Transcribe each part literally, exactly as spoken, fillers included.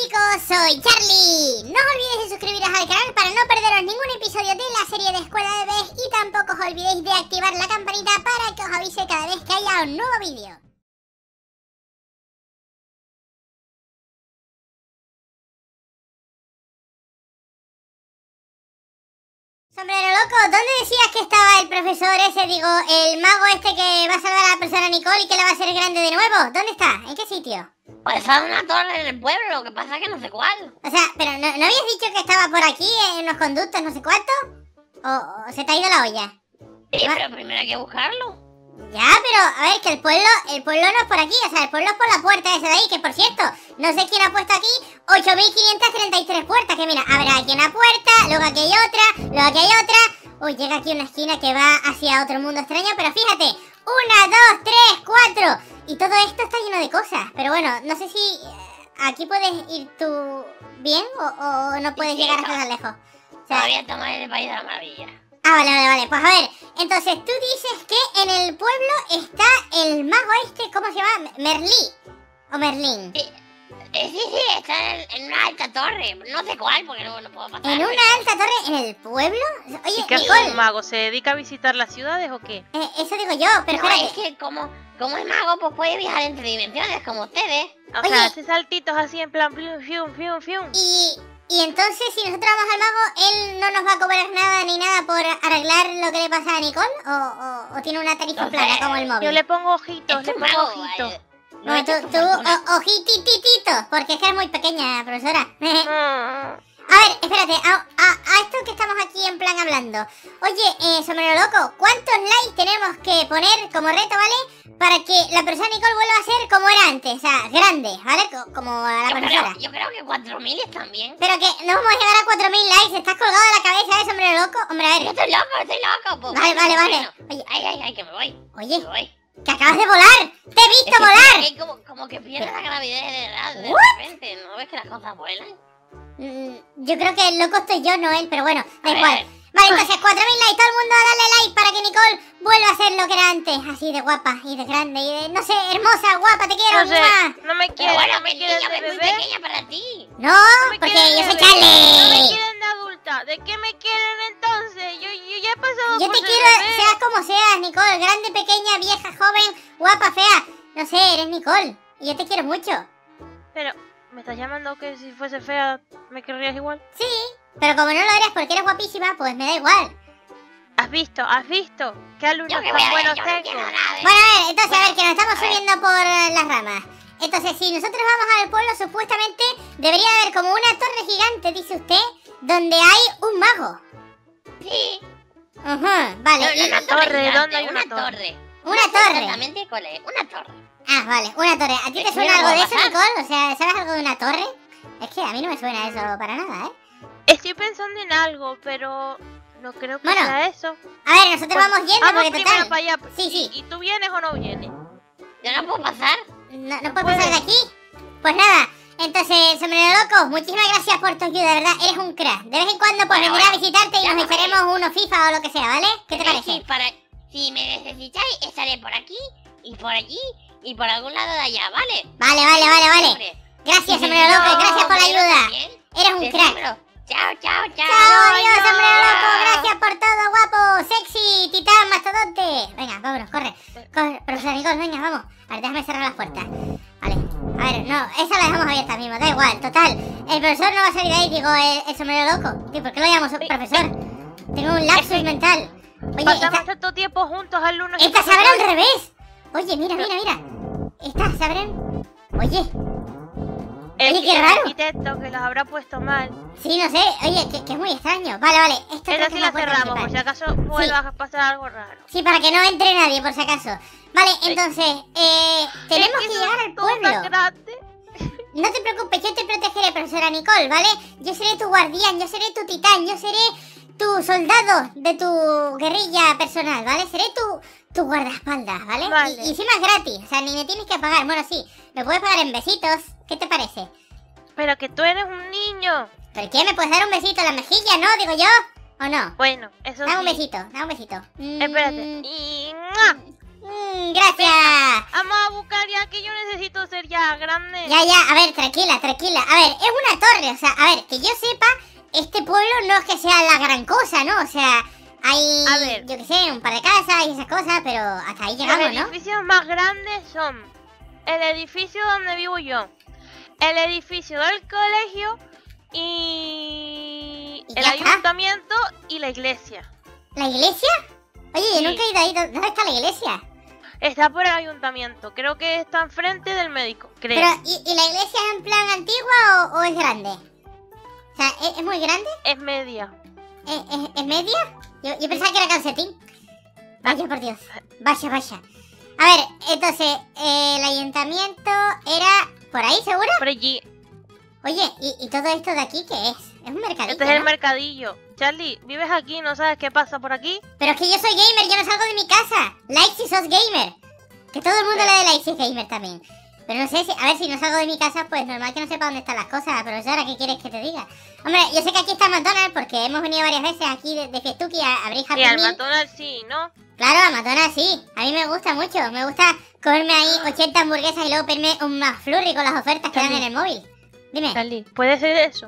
chicos, soy Charlie. No os olvidéis de suscribiros al canal para no perderos ningún episodio de la serie de Escuela de Bebés y tampoco os olvidéis de activar la campanita para que os avise cada vez que haya un nuevo vídeo. Sombrero loco, ¿dónde decías que estaba el profesor ese, digo, el mago este que va a salvar a la persona Nicole y que la va a hacer grande de nuevo? ¿Dónde está? ¿En qué sitio? Pues está en una torre en el pueblo, lo que pasa es que no sé cuál. O sea, ¿pero no, ¿no habías dicho que estaba por aquí, en los conductos, no sé cuánto? ¿O, o se te ha ido la olla? Sí, ¿No? pero primero hay que buscarlo. Ya, pero, a ver, que el pueblo, el pueblo no es por aquí, o sea, el pueblo es por la puerta esa de ahí, que por cierto, no sé quién ha puesto aquí ocho mil quinientas treinta y tres puertas, que mira, habrá aquí una puerta, luego aquí hay otra, luego aquí hay otra. Uy, llega aquí una esquina que va hacia otro mundo extraño, pero fíjate, una, dos, tres, cuatro, y todo esto está lleno de cosas, pero bueno, no sé si eh, aquí puedes ir tú bien o, o no puedes Sí, llegar no. hasta tan lejos. O sea, Todavía estamos en el País de la Maravilla. Ah, vale, vale, vale. Pues a ver, entonces tú dices que en el pueblo está el mago este, ¿cómo se llama? Merlí. O Merlín. Sí, eh, sí, sí, está en, en una alta torre. No sé cuál, porque no, no puedo pasar. ¿En una pero- alta torre en el pueblo? Oye, ¿Y qué hace Nicole, un mago? ¿Se dedica a visitar las ciudades o qué? eh, eso digo yo, pero No, es espérate. que como, como es mago, pues puede viajar entre dimensiones, como ustedes. O Oye. sea, hace saltitos así en plan fium, fium, fium, fium. Y, y entonces, si nosotros vamos al mago, ¿él no nos va a cobrar nada ni nada por arreglar lo que le pasa a Nicole? ¿O, o, o tiene una tarifa No sé. plana como el móvil? Yo le pongo ojitos, Es le un pongo mago, ojitos. eh, No, es tú, tu tú fortuna. o- ojititititos, porque es que es muy pequeña, profesora. Mm. A ver, espérate, a, a, a esto que estamos aquí en plan hablando. Oye, eh, sombrero loco, ¿cuántos likes tenemos que poner como reto, ¿vale? Para que la persona Nicole vuelva a ser como era antes, o sea, grande, ¿vale? Co- Como a la Yo profesora. creo, yo creo que cuatro mil están bien. Pero que no vamos a llegar a cuatro mil likes, ¿estás colgado de la cabeza, eh, sombrero loco? Hombre, a Yo ver. estoy loco, estoy loco. Pues, Vale, bueno, vale, pues, vale. bueno. Oye, Ay, ay, ay, que me voy. oye, Me voy. que acabas de volar. Te he visto Es que volar. es como, como que pierde la gravidez de verdad, de ¿What? repente. ¿No ves que las cosas vuelan? Mm, yo creo que el loco estoy yo, no él, pero bueno, da A ver, igual. a ver. Vale, entonces cuatro mil likes, todo el mundo dale like para que Nicole vuelva a ser lo que era antes, así de guapa y de grande y de, no sé, hermosa, guapa, te quiero, No sé, ¡mua! no me Pero quieren, bueno, no me mi quieren niña de es muy bebé. pequeña para ti. No, No me porque quieren yo de soy bebé. No me Charlie. quieren de adulta. ¿De qué me quieren entonces? Yo, yo ya he pasado Yo por te ser quiero, bebé. seas como seas, Nicole, grande, pequeña, vieja, joven, guapa, fea, no sé, eres Nicole y yo te quiero mucho. Pero, ¿me estás llamando que si fuese fea me querrías igual? Sí, pero como no lo eres porque eres guapísima, pues me da igual. ¿Has visto? ¿Has visto? ¿Qué alumnos Yo que voy tan a ver, buenos yo no tengo? quiero nada. ¿eh? Bueno, a ver, entonces, a ver, que nos estamos A ver. subiendo por eh, las ramas. Entonces, si nosotros vamos al pueblo, supuestamente debería haber como una torre gigante, dice usted, donde hay un mago. Sí. Ajá, vale. No, no, y- una torre, torre gigante, ¿dónde hay una una torre? torre. Una No sé torre. Exactamente cuál es, una torre. Ah, vale, una torre. ¿A ti te ¿Qué suena miedo algo de va a eso, pasar? Nicole? O sea, ¿sabes algo de una torre? Es que a mí no me suena eso para nada, ¿eh? Estoy pensando en algo, pero no creo que Bueno, sea eso. A ver, nosotros vamos yendo Vamos porque primero total... para allá. Sí, sí. ¿Y, y tú vienes o no vienes? Yo no puedo pasar. No, no puedo pasar de aquí. Pues nada, entonces, sombrero loco, muchísimas gracias por tu ayuda, de verdad, eres un crack. De vez en cuando pues Bueno, vendré a bueno, visitarte y ya nos está echaremos unos FIFA o lo que sea, ¿vale? ¿Qué te Sí, parece? sí, para, si me necesitáis, estaré por aquí, y por allí, y por algún lado de allá, ¿vale? Vale, vale, vale, vale. Siempre. Gracias, Sí, sombrero loco, no, gracias por la pero ayuda. también, Eres un te crack. siembro. Chao, chao, chao. Chao, adiós, adiós. sombrero loco, gracias por todo, guapo, sexy, titán, mastodonte. Venga, vámonos, corre. Corre, profesor Nicole, venga, vamos. A ver, déjame cerrar las puertas. Vale, a ver, no, esa la dejamos abierta mismo, da igual, total. El profesor no va a salir de ahí, digo, el, el sombrero loco. Tío, ¿por qué lo llamo so- profesor? Tengo un lapsus mental. Oye, Pasamos esta, tanto tiempo juntos, alumnos. y esta se abre profesores. al revés. Oye, mira, mira, mira. Esta se abren. Oye, El, Oye, qué el raro. arquitecto que los habrá puesto mal. sí, no sé, oye, que, que es muy extraño. Vale, vale, esto creo Esa que sí es la puerta cerramos, principal. por si acaso vuelva a pasar algo raro. Sí, para que no entre nadie, por si acaso. Vale, entonces, eh, tenemos Es que son llegar al todos tan pueblo. grandes. No te preocupes, yo te protegeré, profesora Nicole, ¿vale? Yo seré tu guardián, yo seré tu titán, yo seré tu soldado de tu guerrilla personal, ¿vale? Seré tu, tu guardaespaldas, ¿vale? Vale. Y, y encima es gratis, o sea, ni me tienes que pagar. Bueno, sí, me puedes pagar en besitos. ¿Qué te parece? Pero que tú eres un niño. ¿Por qué? ¿Me puedes dar un besito en la mejilla, no? Digo yo. ¿O no? Bueno, eso Dame un sí. besito, dame un besito. Mm, Espérate. Y... ¡mua! mm, ¡Ping! ¡Gracias! Vamos a buscar ya que yo necesito ser ya grande. Ya, ya, a ver, tranquila, tranquila. A ver, es una torre, o sea, a ver, que yo sepa, este pueblo no es que sea la gran cosa, ¿no? O sea, hay, A ver. yo qué sé, un par de casas y esas cosas, pero hasta ahí llegamos, Los ¿no? edificios más grandes son el edificio donde vivo yo, el edificio del colegio y Y el ya está. ayuntamiento y la iglesia. ¿La iglesia? Oye, yo Sí. nunca he ido ahí. ¿Dónde está la iglesia? Está por el ayuntamiento, creo que está enfrente del médico, creo. Pero, ¿y, y la iglesia es en plan antigua o, o es grande? O sea, ¿es, es muy grande? Es media. ¿Es, es, es media? Yo, yo pensaba que era calcetín. Vaya por Dios. Vaya, vaya. A ver, entonces, eh, el ayuntamiento era por ahí, ¿seguro? Por allí. Oye, ¿y, y todo esto de aquí qué es? Es un mercadito, Este es el ¿no? mercadillo. Charlie, vives aquí, ¿no sabes qué pasa por aquí? Pero es que yo soy gamer, yo no salgo de mi casa. Like si sos gamer. Que todo el mundo le dé like si es gamer también. Pero no sé si, a ver, si no salgo de mi casa, pues normal que no sepa dónde están las cosas. Profesora, ¿qué quieres que te diga? Hombre, yo sé que aquí está McDonald's porque hemos venido varias veces aquí de, de Fiestuki a abrir Happy Y al Meal. McDonald's sí, ¿no? Claro, a McDonald's sí. A mí me gusta mucho. Me gusta comerme ahí ochenta hamburguesas y luego pedirme un McFlurry con las ofertas que dan en el móvil. Dime. Charlie, ¿puede ser eso?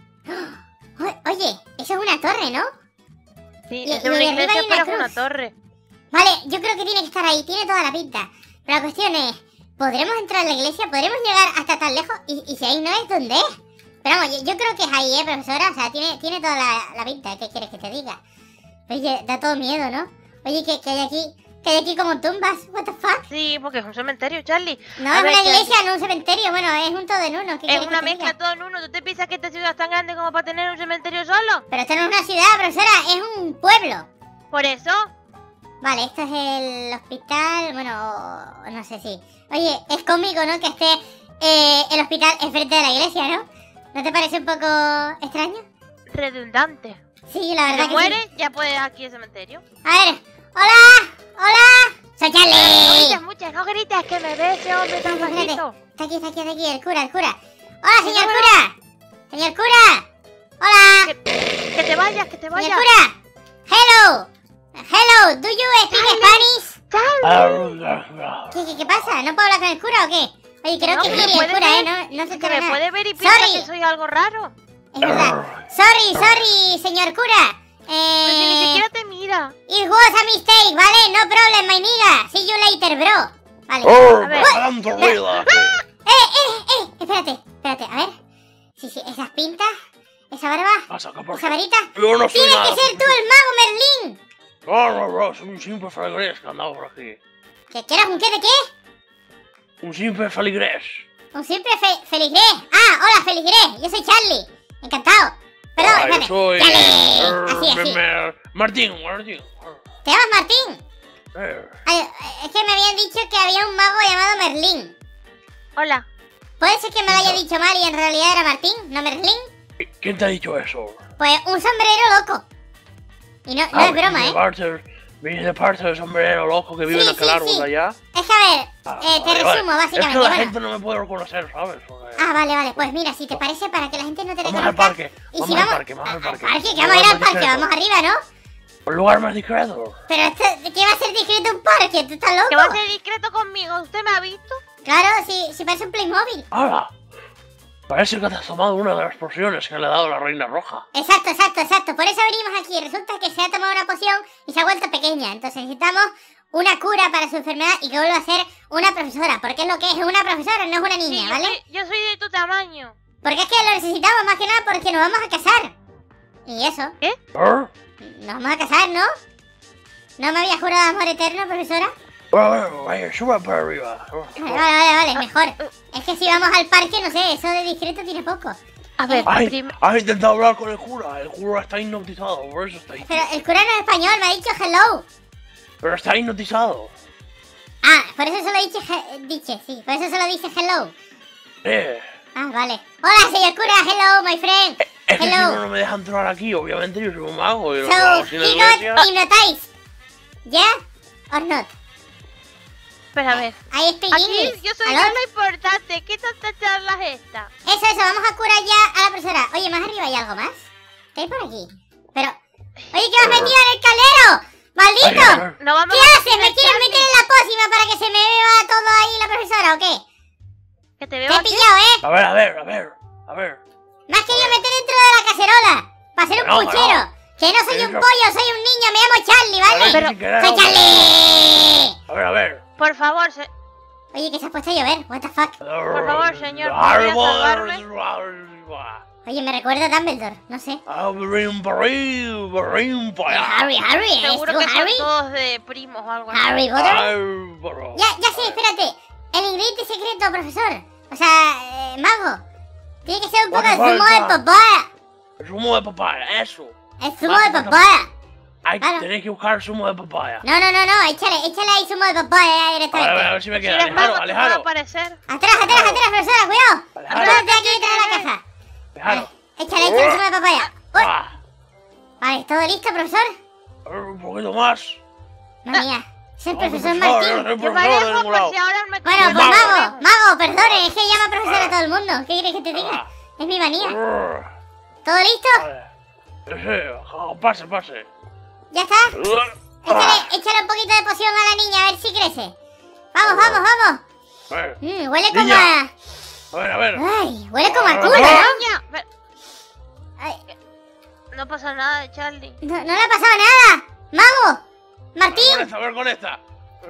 O- Oye, eso es una torre, ¿no? Sí, Y- es y una arriba iglesia, hay una pero es una cruz. torre. Vale, yo creo que tiene que estar ahí. Tiene toda la pinta. Pero la cuestión es, ¿podremos entrar a la iglesia? ¿Podremos llegar hasta tan lejos? Y, y si ahí no es, ¿dónde es? Pero vamos, yo, yo creo que es ahí, ¿eh, profesora? O sea, tiene, tiene toda la, la pinta. ¿Qué quieres que te diga? Oye, da todo miedo, ¿no? Oye, ¿qué, qué hay aquí? ¿Qué hay aquí como tumbas? ¿What the fuck? Sí, porque es un cementerio, Charlie. No, A es ver, una Charlie, iglesia, no un cementerio. Bueno, es un todo en uno. ¿Qué Es quieres una que te mezcla diga? todo en uno. ¿Tú te piensas que esta ciudad es tan grande como para tener un cementerio solo? Pero esto no es una ciudad, profesora. Es un pueblo. Por eso, Vale, esto es el hospital. Bueno, o- o no sé si. Oye, es cómico, ¿no? Que esté eh, el hospital enfrente de la iglesia, ¿no? ¿No te parece un poco extraño? redundante. Sí, la Si verdad te que sí. mueres, ya puedes aquí el cementerio. A ver, hola, hola. Soy No Charlie. grites muchas, no grites, que me ve ese hombre tan Espérate, bajito. Está aquí, está aquí, está aquí, el cura, el cura. Hola, señor cura. Señor cura. Hola. Que, que te vayas, que te Señor vayas. cura. Hello. Hello, do you speak Spanish? ¿Qué, qué, ¿Qué pasa? ¿No puedo hablar con el cura o qué? Oye, creo No, que que es me el puede cura, ver, ¿eh? No, no se Que entera me nada. puede ver y piensa Sorry. que soy algo raro. Es verdad. Sorry, sorry, señor cura. Pero si ni Eh... siquiera te mira. It was a mistake, ¿vale? No problem, my nigga. See you later, bro. Vale. ¡Oh, A ver. bajando ruido! ¡Eh, eh, eh! Espérate, espérate, a ver. Sí, sí, esas pintas, esa barba, Pasa, que por esa varita. Yo no soy Tienes nada. que ser tú el mago Merlín. No, no, no, soy un simple feligrés que andaba por aquí. ¿Que quieras un qué de qué? Un simple feligrés. Un simple fe feligrés. Ah, hola, feligrés. Yo soy Charlie. Encantado. Perdón, Ah, yo espérate. soy... Charlie. er, Así, me- así. me- Martín, Martín. ¿Te llamas Martín? Eh, Ay, es que me habían dicho que había un mago llamado Merlín. Hola. ¿Puede ser que me lo haya dicho mal y en realidad era Martín, no Merlín? ¿Quién te ha dicho eso? Pues un sombrero loco. Y no, no Ah, es broma, de ¿eh? parte, viene de parte del sombrero loco que vive Sí, en aquel sí, árbol sí. de allá. Es que a ver, Ah, eh, te vale, resumo vale. básicamente. Es que la bueno. gente no me puede reconocer, ¿sabes? Porque- Ah, vale, vale. Pues mira, si te parece, para que la gente no te Vamos reconozca. al parque, Y vamos si al vamos parque, vamos al parque. que vamos a ir al Lugar más parque, discreto. vamos arriba, ¿no? Un lugar más discreto. Pero esto, ¿qué va a ser discreto un parque? ¿Tú estás loco? Que va a ser discreto conmigo. ¿Usted me ha visto? Claro, si, si parece un Playmobil. Ahora, parece que te has tomado una de las pociones que le ha dado la Reina Roja. Exacto, exacto, exacto. Por eso venimos aquí. Resulta que se ha tomado una poción y se ha vuelto pequeña. Entonces necesitamos una cura para su enfermedad y que vuelva a ser una profesora. Porque es lo que es, es una profesora, no es una niña, Sí, yo ¿vale? soy, yo soy de tu tamaño. Porque es que lo necesitamos más que nada porque nos vamos a casar. Y eso, ¿Eh? nos vamos a casar, ¿no? ¿No me había jurado amor eterno, profesora? Bueno, bueno, vaya, sube para arriba. Vale, vale, vale, vale, mejor. Es que si vamos al parque, no sé, eso de discreto tiene poco. A ver, Ay, prim- has intentado hablar con el cura. El cura está hipnotizado, por eso está ahí. Pero el cura no es español, me ha dicho hello. Pero está hipnotizado. Ah, por eso solo dice, he- dice, sí, por eso solo dice hello. Eh, Ah, vale. Hola, señor cura, hello, my friend. es que si no, Hello. no me deja entrar aquí. Obviamente yo soy un mago y lo So, hago sin la he iglesia. got hypnotized. ¿Yeah? Or not? Pero a ver. I speak Aquí English. yo soy ¿Aló? yo lo importante. ¿Qué tanta charla es esta? Eso, eso, vamos a curar ya a la profesora. Oye, más arriba hay algo más. ¿Qué hay por aquí? Pero... Oye, ¿qué me has metido en el calero? ¡Maldito! Ay, ay, ay. No vamos ¿Qué a haces? ¿Me quieres meter en la pócima para que se me beba todo ahí la profesora o qué? Que te Te veo he aquí. pillado, ¿eh? A ver, a ver, a ver, a ver. Me has querido meter dentro de la cacerola para ser un No, no. puchero. Que no soy un Eso- pollo, soy un niño, me llamo Charlie, ¿vale? Pero- sin querer, ¡Soy hombre. Charlie! A ver, a ver. Por favor, se... Oye, que se ha puesto a llover, what the fuck. Por favor, señor, ¿podría salvarme? Oye, me recuerda a Dumbledore, no sé. Abrim, barrim, barrim, para allá. Harry, Harry, ¿eres Seguro tú, que son Harry? todos de primos o algo así. Harry Potter. Ay, bro. Ya, ya sé, espérate. El ingrediente secreto, profesor. O sea, eh, mago. Tiene que ser un poco de What the zumo de fuck? papaya. El zumo de papaya, eso. El zumo What de the- papaya. Hay, Claro. Tenéis que buscar zumo de papaya. No, no, no, no, échale, échale ahí zumo de papaya A ver, a ver, a directamente. ver si me Si queda. eres mago, Alejaro, te puede Alejaro. aparecer. Atrás, atrás, atrás, profesora, cuidado. Alejaro. Acuérdate aquí detrás de la caja. Alejaro. Échale, échale zumo de papaya. Uy. Ah, Vale, ¿todo listo, profesor? a ver, un poquito más. No, mía. Es el No, profesor yo no Martín. soy Yo me profesor de alejo ningún por lado. si ahora me Bueno, pues Mago. mago, mago, perdone, es que llama profesor a todo el mundo. ¿Qué quieres que te diga? Ah. Es mi manía. Brr, ¿Todo listo? Vale. Sí, sí, ah, pase, pase. ¿Ya está? Ah, Échale, échale un poquito de poción a la niña, a ver si crece. Vamos, vamos, vamos. A ver, Mm, huele como Niña. a... a ver, a ver. Ay, huele como a Ah. culo, ¿no? Niña, ve- Ay, no pasa nada, Charlie. no, no le ha pasado nada. Mago, A ver con Martín. esta, a ver con esta.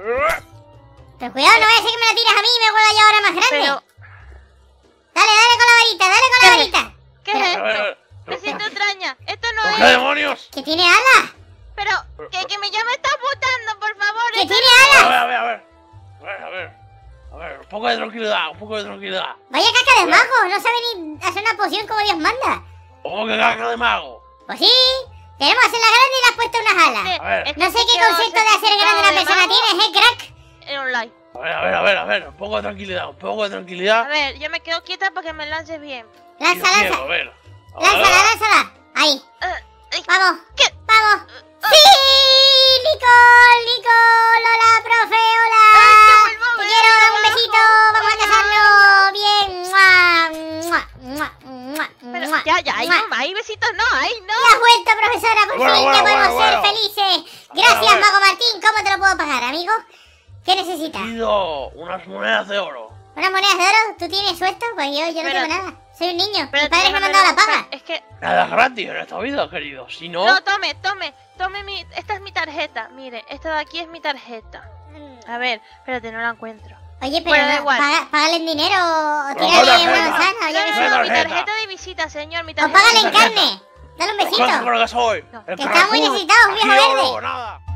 Pero cuidado, no vaya a ser que me la tires a mí y me vuelva ya ahora más grande. Pero, Dale, dale con la varita, dale con la ¿Qué? varita. ¿qué Pero- es A ver, a esto? ver. Me siento extraña. Esto no ¿Por qué es. demonios? Que tiene alas. Pero, que, que me llame está botando, por favor. Que esto tiene A alas. ver, a ver, a ver. A ver, a ver. A ver, un poco de tranquilidad, un poco de tranquilidad. Vaya caca de mago, no sabe ni hacer una poción como Dios manda. Ojo que caca de mago. Pues sí, queremos hacerla grande y le has puesto unas alas. es- A ver. este No sé qué quedó concepto de hacer grande una certificado de persona mago tienes, ¿eh, crack? En online. A ver, a ver, a ver, a ver. Un poco de tranquilidad, un poco de A tranquilidad. ver, yo me quedo quieta para que me lances bien. Lanza, Dios mío, lanza. a ver. A Lánzala, ver. lánzala. Ahí. Eh, ay, Vamos. ¿Qué? Vamos. ¡Sí! ¡Nicole! ¡Nicole! ¡Hola, profe! ¡Hola! Ay, que vuelvo a Te ver quiero, el dame un trabajo. besito. Vamos a casarnos. Bien. ¡Mua! ¡Mua! ¡Mua! ¡Mua! Pero ¡Mua! ya, ya, ahí ¡Mua! no, ahí besitos no, ahí no. Ya has vuelto, profesora. Por Bueno, fin bueno, ya podemos bueno, ser bueno. felices. Gracias, bueno. Mago Martín. ¿Cómo te lo puedo pagar, amigo? ¿Qué necesitas? Pido unas monedas de oro. ¿Unas monedas de oro? ¿Tú tienes suelto? Pues yo, yo no Pero- tengo nada. Soy un niño. Pero Mis padres me han déjame dado la ver, paga. Es que, Nada es gratis en esta vida, querido. Si no, no, tome, tome, tome mi, esta es mi tarjeta. Mire, esta de aquí es mi tarjeta. A ver, espérate, no la encuentro. Oye, pero Bueno, da no, igual. paga- págale en dinero o Pero tírale tarjeta. una manzana o yo No, qué no, sé. no, Tarjeta. mi tarjeta de visita, señor, mi O tarjeta. págale en tarjeta. carne. Dale un ¿cuánto besito. creo que soy? El Que está muy Carrefour. necesitado, un Aquí viejo oro, verde. nada.